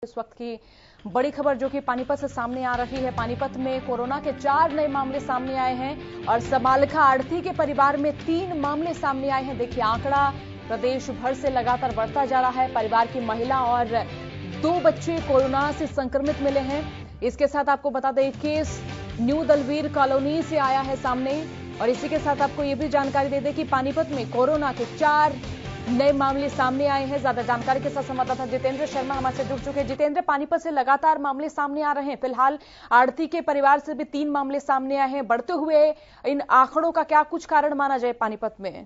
इस वक्त की बड़ी खबर जो कि पानीपत से सामने आ रही है। पानीपत में कोरोना के 4 नए मामले सामने आए हैं और समालखा आढ़ती के परिवार में 3 मामले सामने आए हैं। देखिए, आंकड़ा प्रदेश भर से लगातार बढ़ता जा रहा है। परिवार की महिला और 2 बच्चे कोरोना से संक्रमित मिले हैं। इसके साथ आपको बता दें, केस न्यू दलवीर कॉलोनी से आया है सामने। और इसी के साथ आपको यह भी जानकारी दे दें कि पानीपत में कोरोना के 4 नए मामले सामने आए हैं। ज्यादा जानकारी के साथ संवाददाता जितेंद्र शर्मा हमारे से जुड़ चुके हैं। जितेंद्र, पानीपत से लगातार मामले सामने आ रहे हैं। फिलहाल आढ़ती के परिवार से भी 3 मामले सामने आए हैं। बढ़ते हुए इन आंकड़ों का क्या कुछ कारण माना जाए पानीपत में?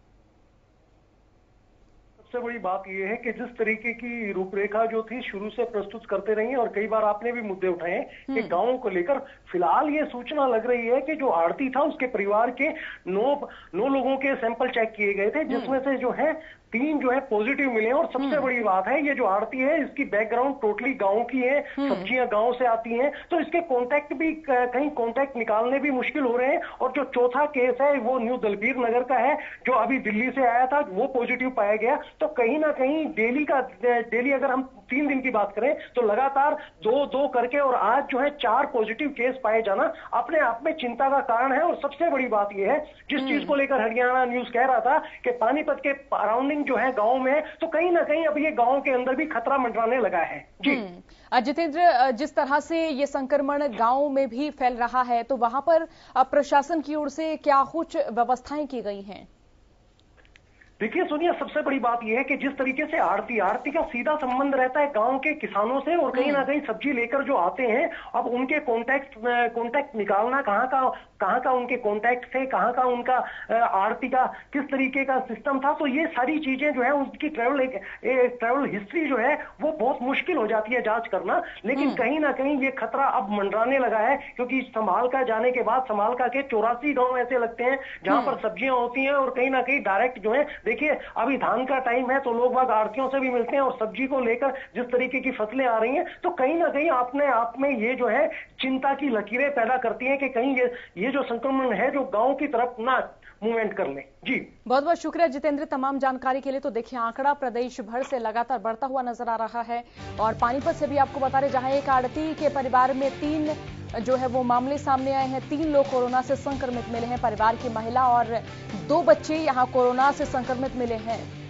सबसे बड़ी बात यह है कि जिस तरीके की रूपरेखा जो थी शुरू से प्रस्तुत करते रही और कई बार आपने भी मुद्दे उठाए कि गांवों को लेकर फिलहाल ये सूचना लग रही है कि जो आढ़ती था उसके परिवार के 9 लोगों के सैंपल चेक किए गए थे, जिसमें से जो है 3 जो है पॉजिटिव मिले। और सबसे बड़ी बात है, ये जो आढ़ती है इसकी बैकग्राउंड टोटली गांव की है, सब्जियां गांव से आती हैं, तो इसके कॉन्टैक्ट भी कहीं कॉन्टैक्ट निकालने भी मुश्किल हो रहे हैं। और जो चौथा केस है वो न्यू दलबीर नगर का है, जो अभी दिल्ली से आया था, वो पॉजिटिव पाया गया। तो कहीं ना कहीं डेली अगर हम 3 दिन की बात करें तो लगातार 2 करके और आज जो है 4 पॉजिटिव केस पाए जाना अपने आप में चिंता का कारण है। और सबसे बड़ी बात यह है, जिस चीज को लेकर हरियाणा न्यूज कह रहा था कि पानीपत के अराउंडिंग जो है गांव में, तो कहीं ना कहीं अब ये गांव के अंदर भी खतरा मंडराने लगा है। जी जितेंद्र, जिस तरह से ये संक्रमण गांव में भी फैल रहा है, तो वहां पर प्रशासन की ओर से क्या कुछ व्यवस्थाएं की गई हैं? देखिए सोनिया, सबसे बड़ी बात यह है कि जिस तरीके से आढ़ती का सीधा संबंध रहता है गांव के किसानों से, और कहीं ना कहीं सब्जी लेकर जो आते हैं, अब उनके कॉन्टैक्ट निकालना कहां का उनके कॉन्टैक्ट थे, कहां का उनका आढ़ती का किस तरीके का सिस्टम था, तो ये सारी चीजें जो है उनकी ट्रेवल हिस्ट्री जो है वो बहुत मुश्किल हो जाती है जांच करना। लेकिन कहीं ना कहीं ये खतरा अब मंडराने लगा है, क्योंकि समालखा जाने के बाद समालखा के 84 गांव ऐसे लगते हैं जहां पर सब्जियां होती हैं, और कहीं ना कहीं डायरेक्ट जो है, देखिए अभी धान का टाइम है तो लोग बाग आढ़तियों से भी मिलते हैं, और सब्जी को लेकर जिस तरीके की फसलें आ रही हैं, तो कहीं ना कहीं अपने आप में ये जो है चिंता की लकीरें पैदा करती हैं कि कहीं ये जो संक्रमण है जो गांव की तरफ ना मूवमेंट कर ले। जी बहुत बहुत शुक्रिया जितेंद्र तमाम जानकारी के लिए। तो देखिए, आंकड़ा प्रदेश भर से लगातार बढ़ता हुआ नजर आ रहा है। और पानीपत से भी आपको बता रहे, जहां एक आढ़ती के परिवार में 3 जो है वो मामले सामने आए हैं। 3 लोग कोरोना से संक्रमित मिले हैं। परिवार की महिला और 2 बच्चे यहां कोरोना से संक्रमित मिले हैं।